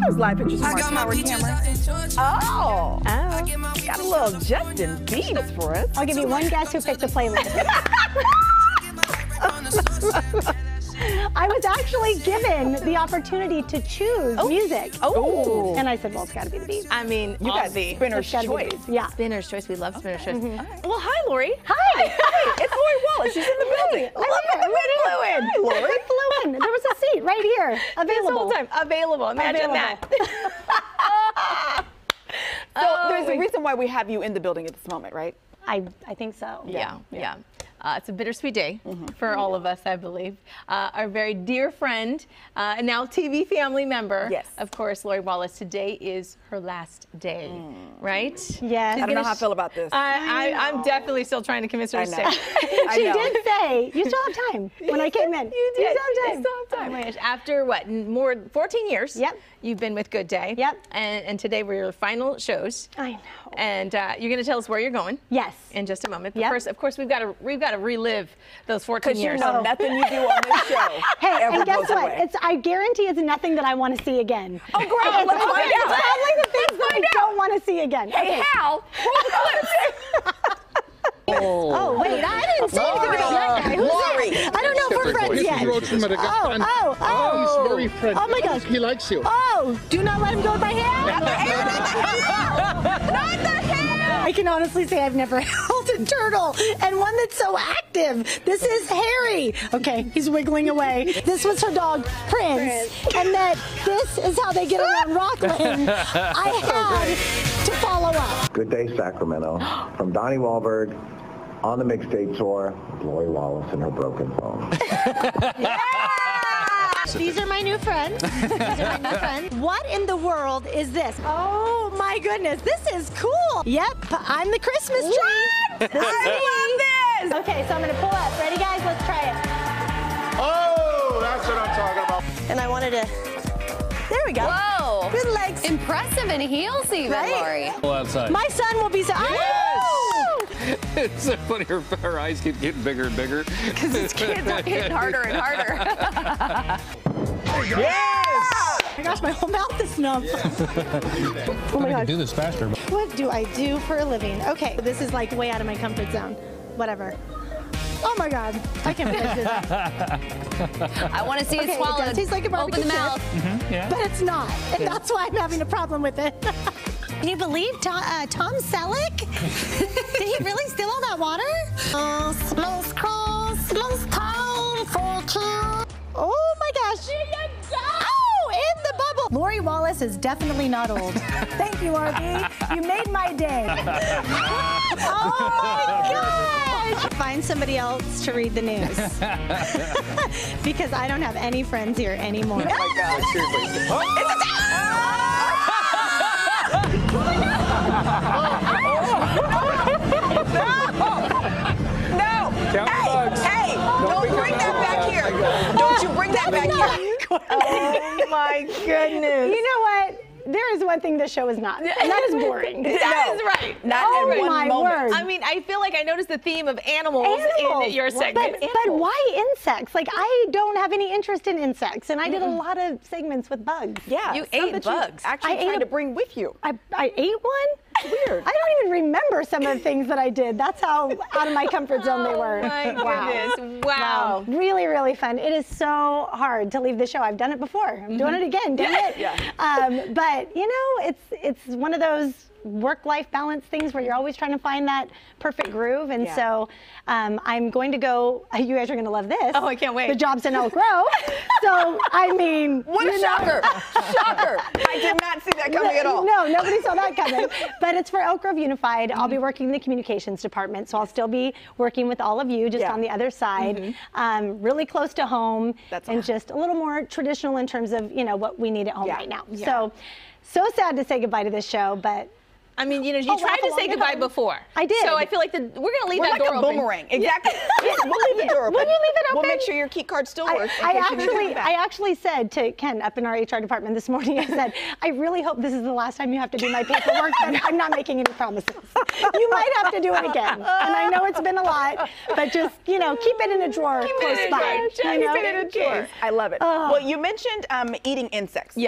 those live pictures from our tower camera. Oh, got a little Justin Biebs for us. I'll give you one guess who picked the playlist. I was actually given the opportunity to choose music. Oh. And I said, well, it's got to be the Biebs. I mean, You got the Spinner's Choice. Yeah. Spinner's Choice. We love Spinner's Choice. Well, hi, Lori. Hi. Hey, it's Lori Wallace. She's in the building. I'm here. The wind blew in. The wind flew in. There was a seat right here, available. This whole time, available. Imagine that. So there's a reason why we have you in the building at this moment, right? I think so. Yeah. It's a bittersweet day for all of us, I believe. Our very dear friend, and now TV family member, Yes. of course, Lori Wallace. Today is her last day, right? Yes. I don't know how I feel about this. I'm definitely still trying to convince her to stay. I She know. did say, you still have time when I came in. You did. still have time. You still have time. Oh my gosh. After what, 14 years? Yep. You've been with Good Day. Yep. And today were your final shows. I know. And you're going to tell us where you're going. Yes. In just a moment. But Yep. first, of course, we've got to relive those 14 Because you years. know nothing you do on this show Hey, ever and guess goes what? away. I guarantee it's nothing that I want to see again. Oh, great. It's Let's find out. probably the things that I don't want to see again. Hey, Hal, roll the clips. Oh, wait, I didn't say anything about that guy. Who's Lori. that? I don't know if we're friends This yet. is Roach from Madagascar. Oh. He's very friendly. Oh, my gosh. He likes you. Oh, do not let him go by hand. Not the hair. I can honestly say I've never held a turtle, and one that's so active. This is Harry. Okay, he's wiggling away. This was her dog, Prince, and that this is how they get around Rockland. I had to follow up. Good Day Sacramento from Donnie Wahlberg on the mixtape tour with Lori Wallace and her broken phone. These are my new friends. What in the world is this? Oh my goodness, this is cool. Yep, I'm the Christmas tree. This is I love this. Okay, so I'm gonna pull up. Ready, guys? Let's try it. Oh, that's what I'm talking about. And I wanted to. There we go. Whoa. Good legs. Impressive in heels even, Right? Lori. Outside. My son will be so. It's so funny. Her eyes keep getting bigger and bigger. Because his kids are hitting harder and harder. Yes. Oh my gosh, my whole mouth is numb. Oh my gosh. Do this faster. What do I do for a living? Okay, this is like way out of my comfort zone. Whatever. Oh my God, I can't believe I did that. I want to see Okay, it swallowed. it does taste like a barbecue Open the mouth. Yeah. But it's not, and that's why I'm having a problem with it. Can you believe Tom Selleck? Did he really steal all that water? Smells cold, smells cold for two. Oh my gosh. Oh, in the bubble. Lori Wallace is definitely not old. Thank you, RB. You made my day. Oh my gosh. Find somebody else to read the news. Because I don't have any friends here anymore. Oh my God, seriously. No! Hey! Don't bring that back here! Don't you bring that back here! Oh my goodness. You know what? There is one thing this show is not, and that is boring. That is right. Not Oh in one my moment. word. I mean, I feel like I noticed the theme of animals in your segment. But why insects? Like, I don't have any interest in insects, and I did a lot of segments with bugs. Yeah, You some ate that bugs. Actually, I ate tried a- to bring with you. I ate one? Weird. I don't even remember some of the things that I did. That's how out of my comfort zone they were. Oh my goodness. Wow. Really, really fun. It is so hard to leave the show. I've done it before. I'm doing it again. Dang it. Yeah. But you know, it's one of those work-life balance things where you're always trying to find that perfect groove. And Yeah. so I'm going to go. You guys are going to love this. Oh, I can't wait. The job's in Elk Grove. So I mean, What a you know. shocker! Shocker! I did not see that coming at all. No, nobody saw that coming. But it's for Elk Grove Unified. I'll be working in the communications department, so I'll still be working with all of you, just Yeah. on the other side. Really close to home, That's and awesome. just a little more traditional in terms of what we need at home Yeah. right now. Yeah. So sad to say goodbye to this show, but. I mean, you Oh, tried laugh to along say at goodbye home. before. I did. So I feel like we're going to leave We're that like door a open. boomerang. Exactly. Yes, we'll leave the door open. Will you leave it We'll open? make sure your key card still works. in I case you need to come back. actually said to Ken up in our HR department this morning, I said, I really hope this is the last time you have to do my paperwork, but I'm not making any promises. You might have to do it again. And I know it's been a lot, but just, keep it in a drawer close by. Keep it in a drawer. I love it. Well, you mentioned eating insects. Yes.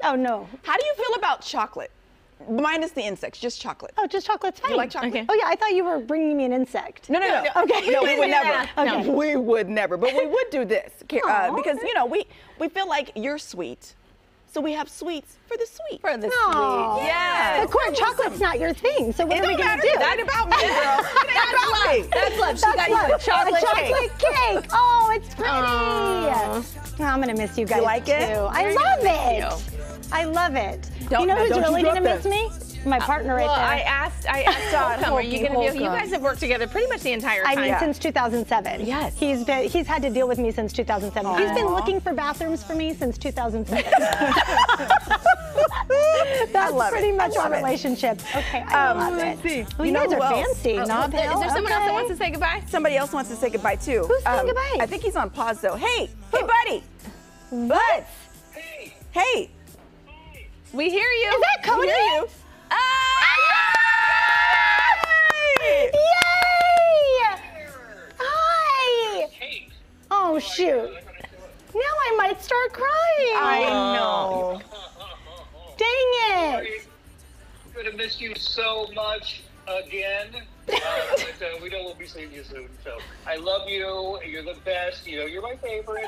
Oh, no. How do you feel about chocolate? Minus the insects, just chocolate. Oh, just chocolate's fine. You like chocolate? Okay. Oh, yeah, I thought you were bringing me an insect. No. Okay. No, we would never. Okay. We would never. But we would do this Aw. because we feel like you're sweet, so we have sweets for the sweet. For the Aw. sweet. Yes. Of course, chocolate's not your thing, so what It are we don't going matter. to do? It ain't about me, girl. It ain't about me. That's love. She That's got you a love. chocolate chocolate cake. Oh, it's pretty. Aw. Oh, I'm going to miss you guys, like it? too. I Very love nice it. I love it. Don't- you know now, who's don't you really drop going to miss this. me? My partner right Well, there. I asked Holcomb, are you going to be? You guys have worked together pretty much the entire I time. mean, since 2007. Yes. He's had to deal with me since 2007. He's been looking for bathrooms for me since 2007. That's love pretty it. much I our love it. relationship. Okay, I love it. see. Well, You you know guys who are else? fancy. Knob Hill. Is there someone else that Okay. wants to say goodbye? Somebody else wants to say goodbye too. Who's saying goodbye? I think he's on pause though. Hey, buddy. Bud. Hey. We hear you. Is that Cody? We hear you. Yay! Hi! Oh, shoot. Now I might start crying. I know. Dang it. I'm gonna miss you so much again. But we know we'll be seeing you soon. So I love you. You're the best. You know, you're my favorite.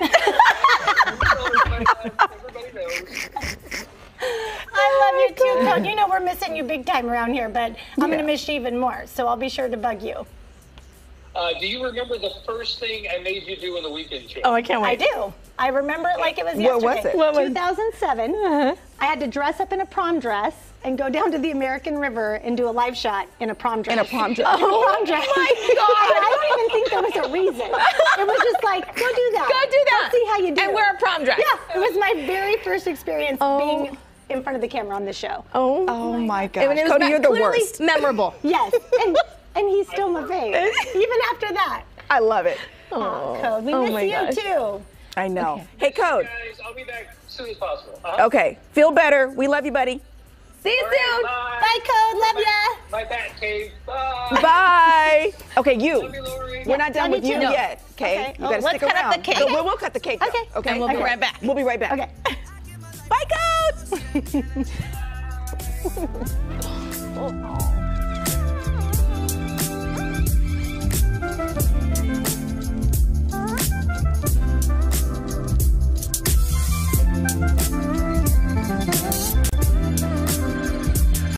Everybody knows. I love you too, Code. You know we're missing you big time around here, but I'm going to miss you even more, so I'll be sure to bug you. Do you remember the first thing I made you do in the weekend show? Oh, I can't I wait. do. I remember it like it was What was yesterday. it? What was- 2007. I had to dress up in a prom dress and go down to the American River and do a live shot in a prom dress. In a prom dress. In a prom dress. Oh my God. And I don't even think there was a reason. It was just like, go do that. Go do that. Let's see how you do. And wear a prom dress. Yeah, it was my very first experience being in front of the camera on this show. Oh my gosh. And it was Cody, you're the clearly worst. memorable. Yes, and he's still my babe, even after that. I love it. Oh, Code, we Oh miss my you gosh. too. I know. Hey, Code. Guys, I'll be back as soon as possible. Okay. Feel better. We love you, buddy. See you All right, soon. bye. Bye, Code. Love ya. My bat cave. Bye. Bye. Okay, you. Love you, Lori. We're not done love with you you too. yet. Okay. Okay. You Oh, gotta let's stick cut up around. the cake. No, we'll cut the cake. though, Okay. Okay. And we'll be right back. We'll be right back. Okay. Bye, Code.